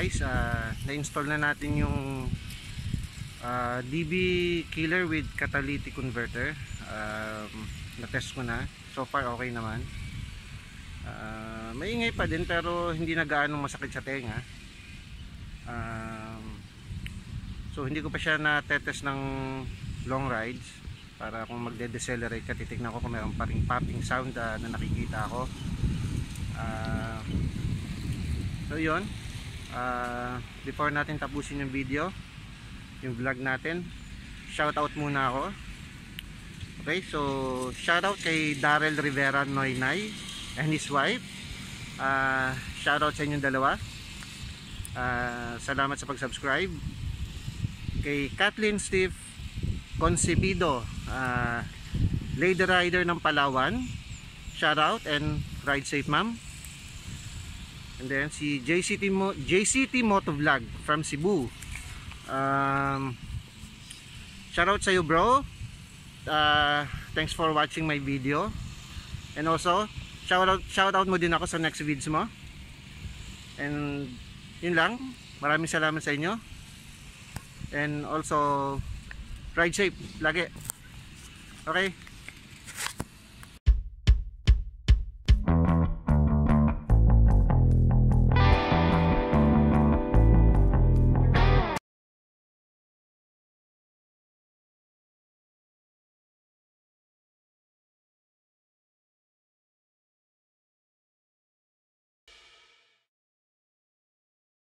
guys, na-install na natin yung DB killer with catalytic converter. Na-test ko na. So far okay naman. Maingay pa din pero hindi na gaano masakit sa tenga. So hindi ko pa siya na-test ng long rides para kung magde-decelerate ka, titignan ko kung mayroon pa ring popping sound na nakikita ako. So yun, before natin tapusin yung video, yung vlog natin, shoutout muna ako. Okay, so shoutout kay Darrell Rivera Noynay and his wife. Shoutout sa inyong dalawa. Salamat sa pag-subscribe. Kay Kathleen Steve Concebido, Lady Rider ng Palawan, shoutout and ride safe ma'am. And then si JCT MotoVlog from Cebu, shoutout sa iyo bro. Thanks for watching my video. And also shoutout mo din ako sa next videos mo. And yun lang, maraming salamat sa inyo. And also ride safe lagi. Okay.